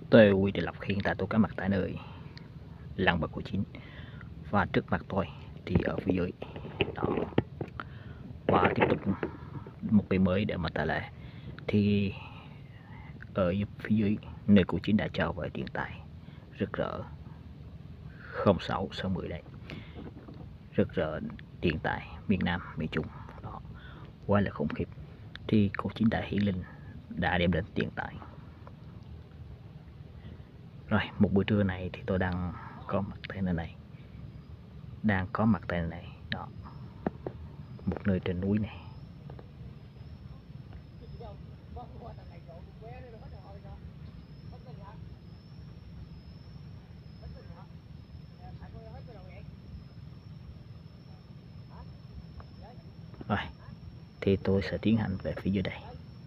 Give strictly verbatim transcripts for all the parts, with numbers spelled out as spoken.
Tôi Huy Đại Lộc hiện tại tôi có mặt tại nơi làng Bà Cù Chín, và trước mặt tôi thì ở phía dưới đó, và tiếp tục một cái mới để mà tại lại thì ở phía dưới nơi Cù Chín đã trao về điện tài rực rỡ không sáu sáu mươi đấy, rực rỡ điện tài miền Nam miền Trung đó, quá là khủng khiếp. Thì Cù Chín đã hiển linh, đã đem đến tiền tài. Rồi một buổi trưa này thì tôi đang có mặt tại nơi này, đang có mặt tại nơi này đó, một nơi trên núi này. Rồi thì tôi sẽ tiến hành về phía dưới đây.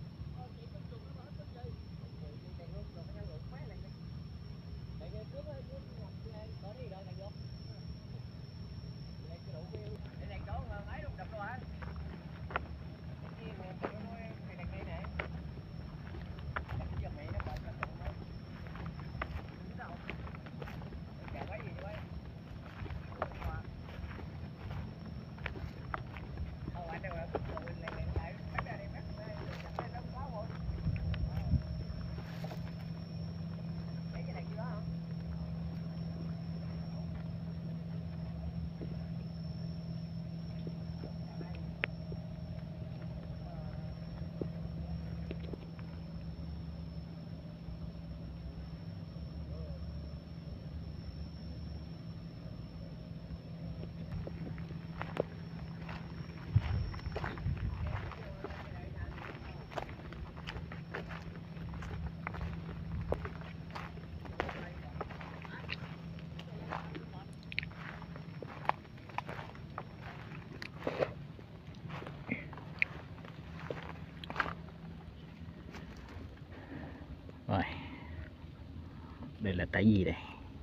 Rồi đây là cái gì đây?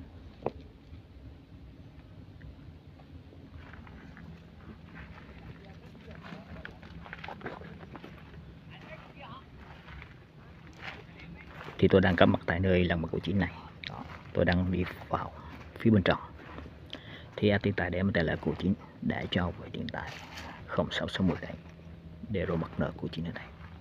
Thì tôi đang có mặt tại nơi làng Bà Cù Chín này đó, tôi đang đi vào phía bên trong. Thì tiền tài để mà trả lại Cù Chín đã cho về điện tài không sáu sáu mươi đấy để rồi bắt nợ Cù Chín ở đây.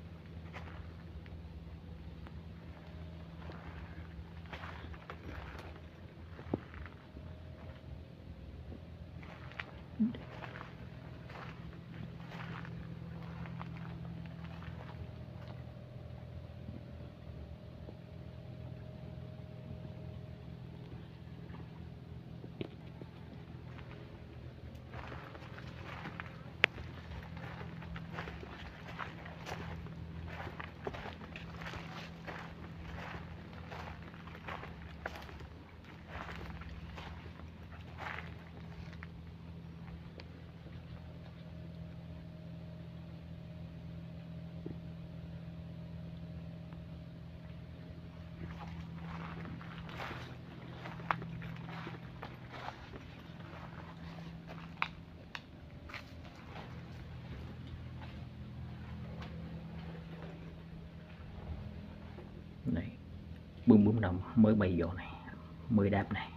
Này bướm bướm đồng mới bay vô này, mới đáp này,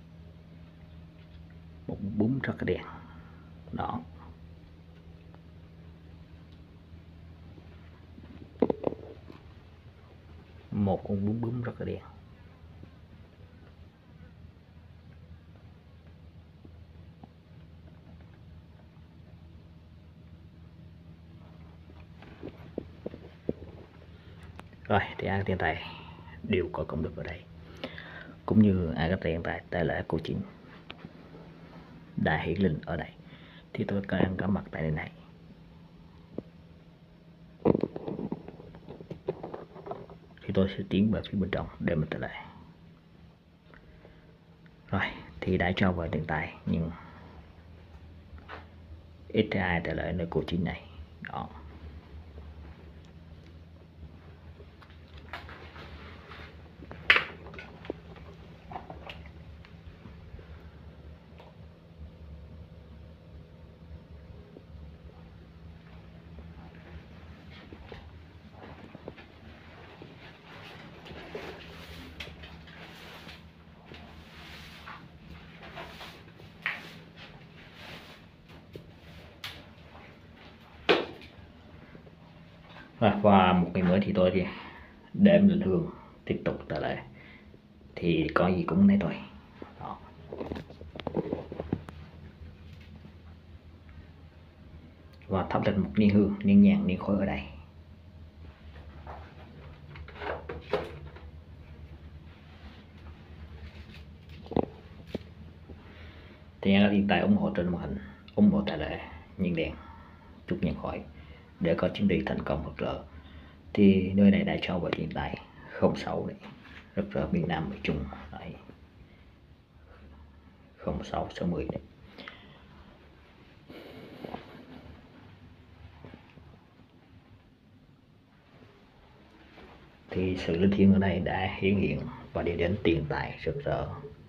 một bướm rất là đẹp đó. Một con bướm bướm rất là đẹp. Rồi thì ai tiền tài đều có công đức ở đây, cũng như ai có tiền tài tại lễ Cù Chín đã hiển linh ở đây. Thì tôi đang có mặt tại đây này. Thì tôi sẽ tiến về phía bên trong để mình trở lại. Rồi thì đã cho vào tiền tài nhưng ít ai trả lại nơi Cù Chín này đó. Và một ngày mới thì tôi thì để định hướng tiếp tục trở lại thì có gì cũng lấy thôi đó. Và thắp lên một niên hương, niên nhang, niên khói ở đây. Thì nhớ hiện tại ủng hộ trên màn hình, ủng hộ tại lệ nhiên đèn, chút nhang khói để có chuyến đi thành công rực rỡ. Thì nơi này đã cho vào hiện tại không sáu này, rực rỡ miền Nam miền Trung đấy, không sáu sáu mươi đấy. Thì sự linh thiêng ở đây đã hiển hiện và đi đến tiền tài rực rỡ.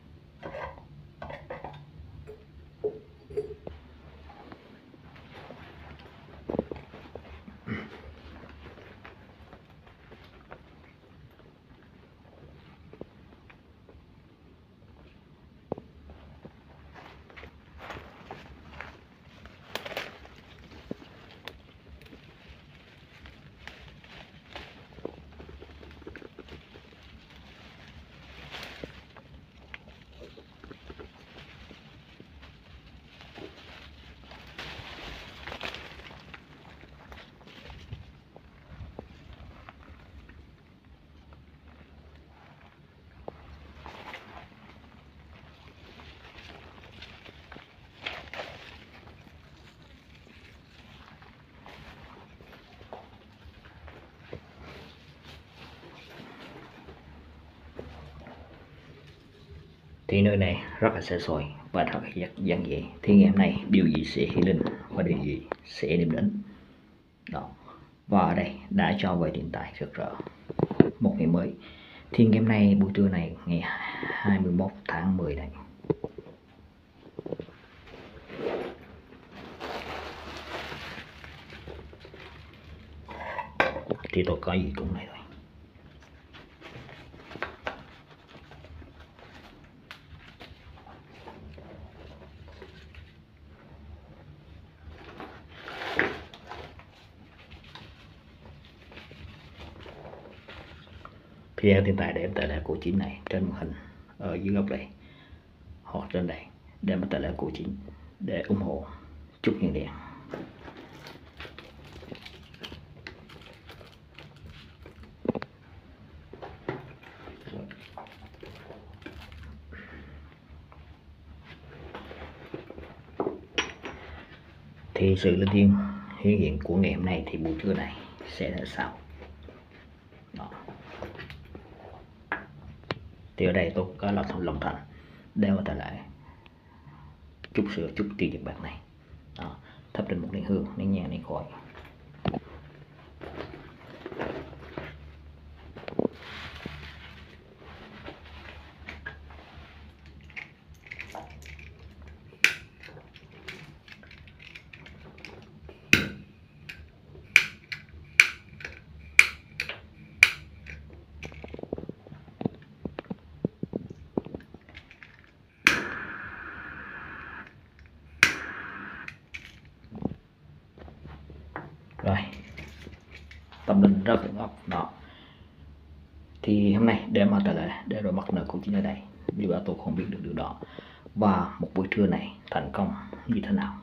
Thì nơi này rất là xa xôi và thật là giản dị. Thì ngày hôm nay điều gì sẽ hiện linh và điều gì sẽ đem đến đó. Và ở đây đã cho về hiện tại rực rỡ một ngày mới. Thì ngày hôm nay buổi trưa này ngày hai mươi mốt tháng mười này, thì tôi có gì cũng này thôi. Thì hiện tại để em tải lại cụ chính này trên màn hình ở dưới góc đây hoặc trên đây để mà tải lại cụ chính để ủng hộ chút nhiên đèn. Thì sự linh thiêng hiển hiện của ngày hôm nay thì buổi trưa này sẽ là sao đó. Thì ở đây tôi có lòng thành lòng thành đeo trở lại chút sữa chút tiền Nhật Bản này đó, thắp lên một nén hương, nén nhang, nén khói. Rồi tâm linh rất là ngọc đó. Thì hôm nay để mà trở lại để rồi mặt nợ của chính ở đây vì bà tôi không biết được điều đó. Và một buổi trưa này thành công như thế nào.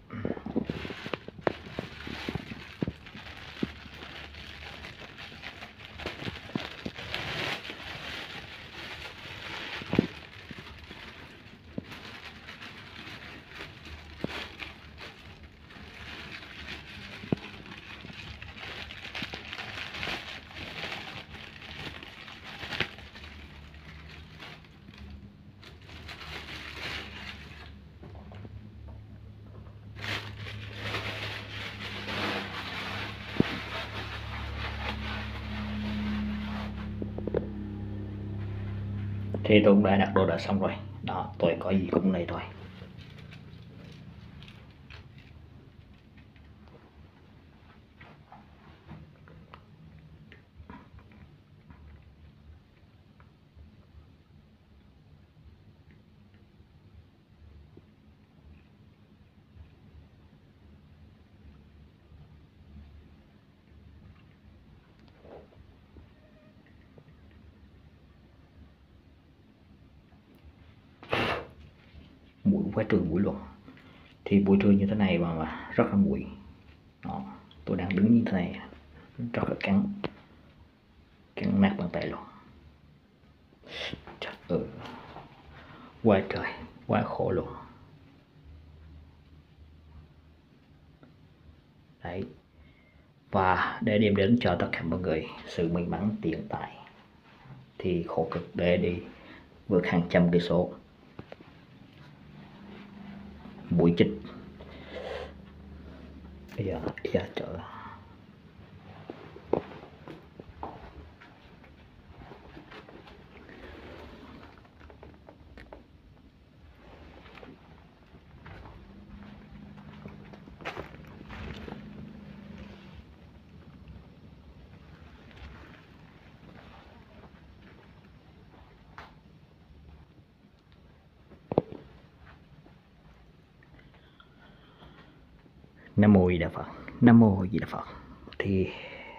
Thì tôi cũng đã đặt đồ đã xong rồi đó, tôi có gì cũng này thôi. quá trời bụi luôn. Thì buổi trưa như thế này mà, mà rất là bụi. Đó, tôi đang đứng như thế này rất là cắn cắn nát bàn tay luôn. Trời ơi, quá trời quá khổ luôn. Đấy, và để đem đến cho tất cả mọi người sự may mắn tiền tài thì khổ cực để đi vượt hàng trăm cây số bụi chích. Bây giờ bây giờ trời Nam Mô Di Đà Phật, Nam Mô Di Đà Phật. Thì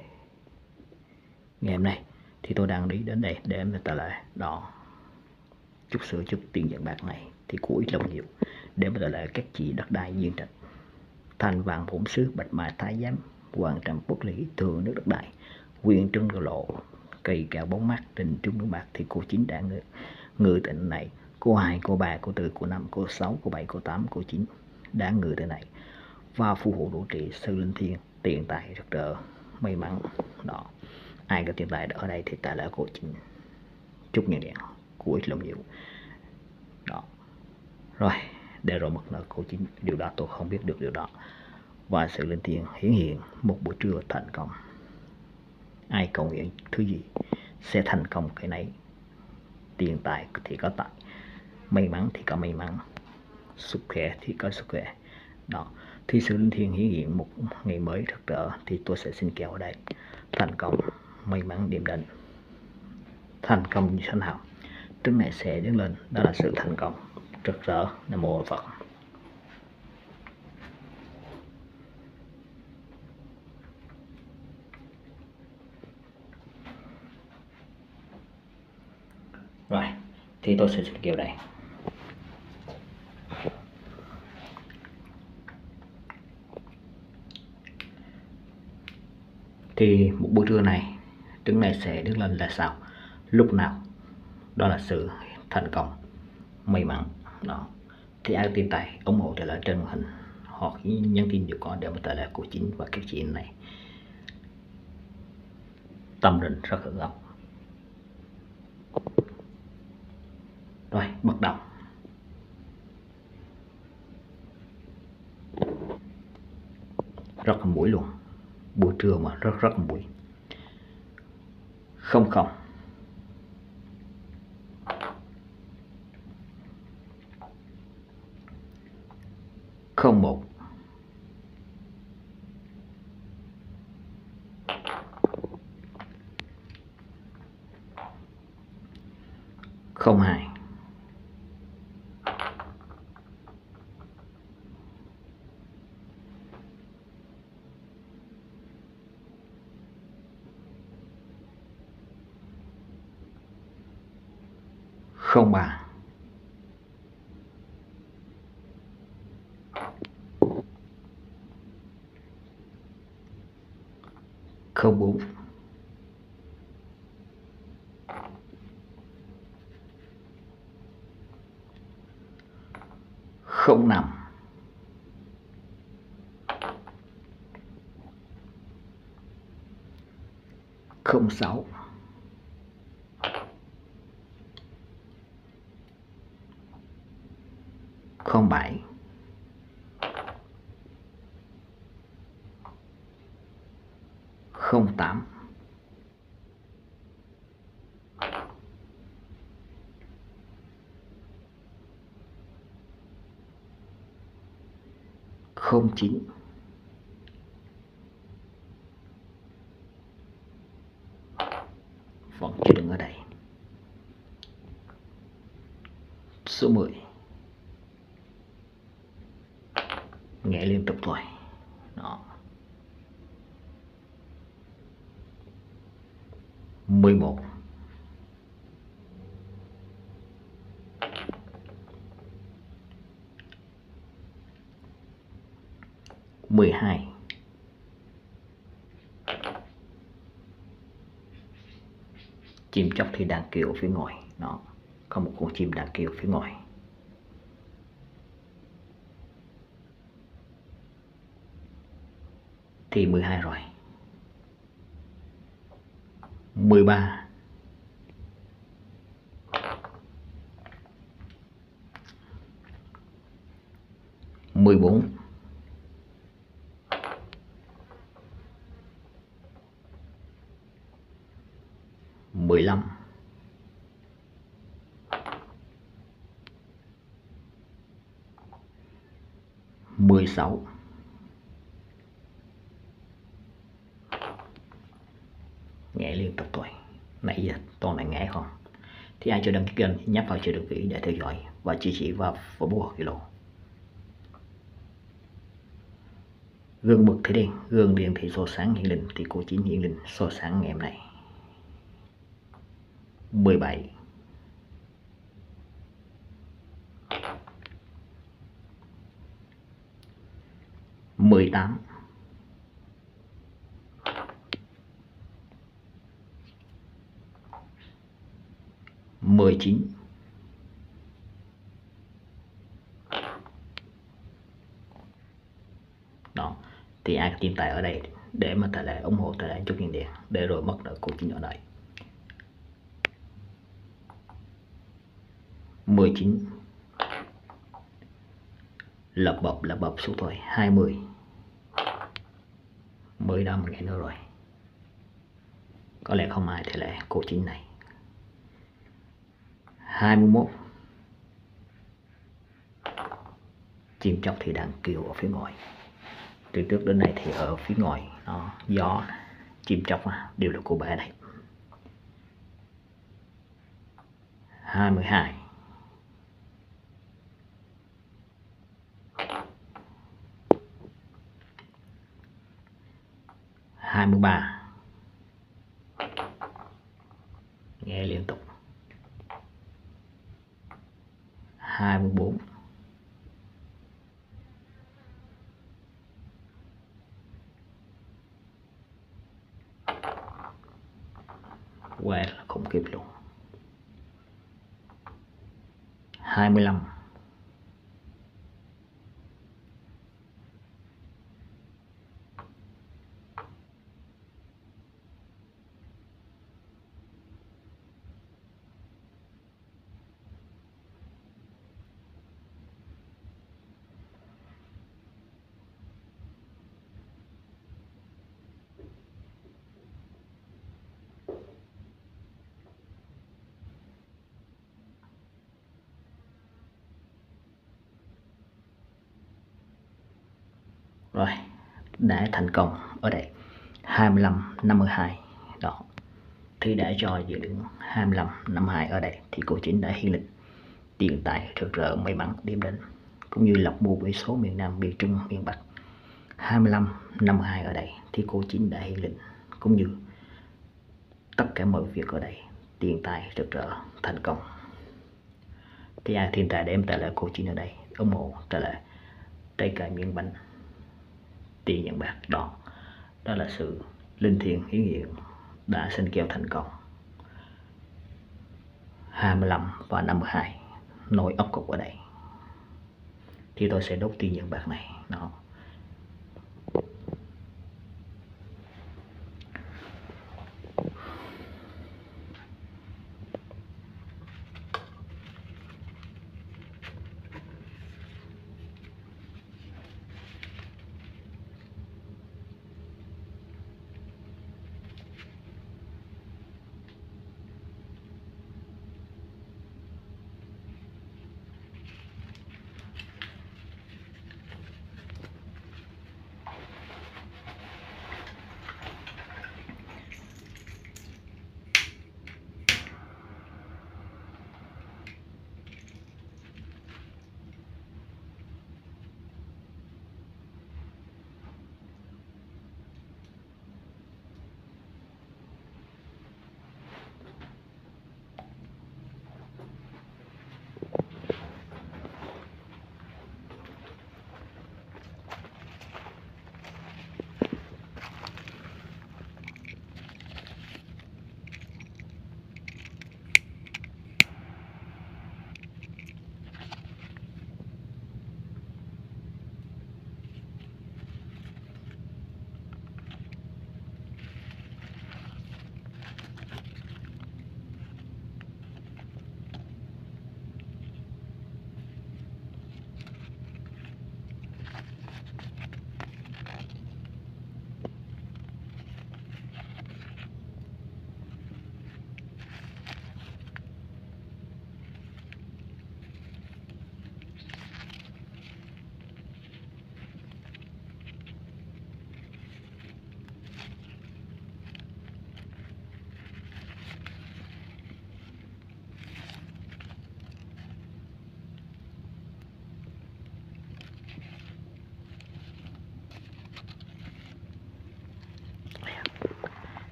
ngày hôm nay thì tôi đang đi đến đây để mà ta lại đó chút sửa chút tiền nhận bạc này thì của ít lòng nhiều để mà ta lại các chị đất đai duyên trạch thành vàng bổn sứ bạch mã thái giám hoàng trầm quốc lý thường nước đất đai quyền trưng lộ cây cao bóng mát tình trung nước bạc thì cô chín đã ngự ngự tỉnh này, cô hai cô ba cô tư cô năm cô sáu cô bảy cô tám cô chín đã ngự tỉnh này và phù hộ độ trì sư linh thiên tiền tài rực rỡ may mắn đó. Ai có tiền tài ở đây thì ta là cô chín chúc nhân điện của ít lòng nhiều đó. Rồi để rồi mất nợ cô chín, điều đó tôi không biết được điều đó. Và sự linh thiêng hiển hiện một buổi trưa thành công. Ai cầu nguyện thứ gì sẽ thành công cái này. Tiền tài thì có tài, may mắn thì có may mắn, sức khỏe thì có sức khỏe đó. Thì sự linh thiêng hiển hiện một ngày mới rực rỡ thì tôi sẽ xin kèo ở đây thành công may mắn điểm đến. Thành công như thế nào trứng này sẽ đứng lên, đó là sự thành công rực rỡ. Nam Mô Phật. Rồi thì tôi sẽ xin kêu đây. Thì một buổi trưa này trứng này sẽ đứng lên là sao, lúc nào, đó là sự thành công may mắn đó. Thì ai tin tài ủng hộ trở lại trên màn hình hoặc nhắn tin đều có để mà trở lại của chính và các chị này tâm định rất là gốc. Rồi bắt đầu. Rất là mũi luôn, buổi trưa mà rất rất là mũi. Không không không một không hai không ba không bốn không năm không sáu không bảy không tám không chín vẫn chưa đứng ở đây. Số mười nhảy liên tục thôi đó. mười một mười hai, chim chóc thì đang kêu phía ngoài, nó có một con chim đang kêu phía ngoài. Thì mười hai rồi. mười ba, mười bốn, mười lăm, mười sáu, nhảy liên tục thôi. Nãy giờ toàn là nhảy không. Thì ai chưa đăng ký kênh nhấp vào chữ đăng ký để theo dõi và chia sẻ vào Facebook Kilo. Gương mực thì đen, gương điện thì so sáng hiện linh, thì cô Chín hiện linh so sáng ngày hôm nay. mười bảy, mười tám, mười chín, đó. Thì ai có tiền tài ở đây để mà tài lại ủng hộ tài lại chút tiền điện để rồi mất nợ cô Chín ở đây. mười chín, lập bập lập bập xuống thôi. Hai mươi, mới đó một ngày nữa rồi, có lẽ không ai thể lại cô Chín này. Hai mươi mốt, chim chóc thì đang kêu ở phía ngoài. Từ trước đến nay thì ở phía ngoài nó gió, chim chóc đều là cô bé này. Hai mươi hai, hai mươi ba, nghe liên tục. Hai mươi bốn, well, không kịp luôn. Hai mươi lăm, rồi đã thành công ở đây. Hai mươi lăm, năm mươi hai đó. Thì để cho dự định hai mươi lăm, năm mươi hai ở đây thì cô Chín đã hiển linh tiền tài rực rỡ may mắn điểm đến, cũng như lọc mua với số miền Nam, miền Trung, miền Bắc. Hai mươi lăm, năm mươi hai ở đây thì cô Chín đã hiển linh, cũng như tất cả mọi việc ở đây tiền tài rực rỡ thành công. Thì ai thiên tài đem trả lại cô Chín ở đây ủng hộ trả lại trái cây miếng bánh tiền nhận bạc đó. Đó là sự linh thiêng hiển hiện đã sinh kèo thành công. Hai mươi lăm và năm mươi hai nối ốc cục ở đây thì tôi sẽ đốt tiền nhận bạc này nó.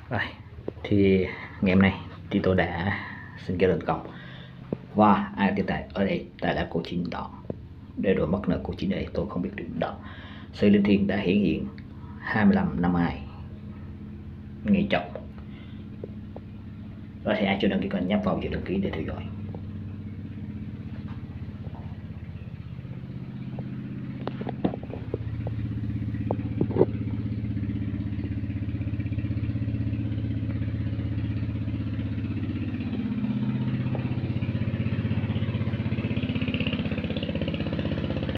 Rồi thì ngày hôm nay thì tôi đã xin kết luận cộng và ai tiếp tại ở đây tại là cô chín đó để rồi mất nợ cô chín đây tôi không biết điểm đó. Sự linh thiêng đã hiển hiện hai mươi lăm năm hai ngày trọng. Rồi thì ai chưa đăng ký kênh nhấp vào chữ đăng ký để theo dõi.